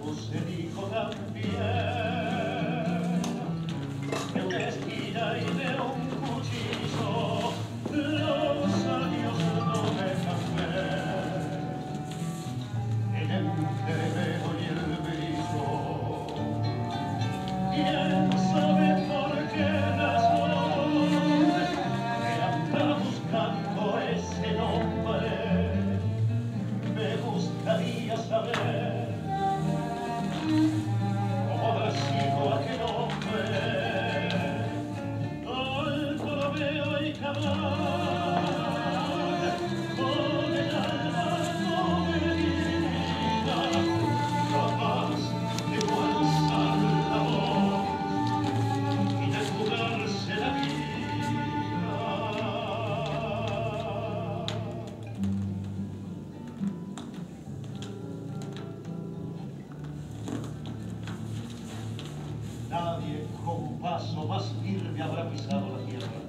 se dijo también de una esquina y de un cuchillo los años no dejan ver el entrevero y el brillo. ¿Quién sabe por qué razón él anda buscando ese nombre? Me gustaría saber cómo habrá sido aquel hombre. Alto lo veo y cabal, con el alma comedida, capaz de alzar la voz y de jugarse la vida. Nadie con paso más firme habrá pisado la tierra.